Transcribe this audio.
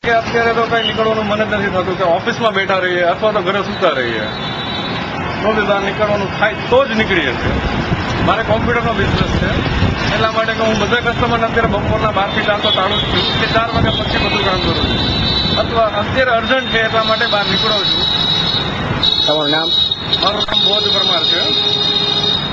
કે અત્યારે તો કઈ નીકળવાનું મને જ નથી થતું કે ઓફિસમાં બેઠા રહીએ અથવા તો ઘરે સૂતા રહીએ તો બી બહાર નીકળવાનું થાય તો જ નીકળીએ છીએ. મારે કોમ્પ્યુટરનો બિઝનેસ છે એટલા માટે કે હું બધા કસ્ટમરને અત્યારે બપોરના 12 થી 4 તો ટાળું જ છું કે 4 વાગ્યા પછી બધું કામ કરું છું અથવા અત્યારે અર્જન્ટ છે એટલા માટે બહાર નીકળું છું. તમારું નામ? મારું નામ બોધ પરમાર છે.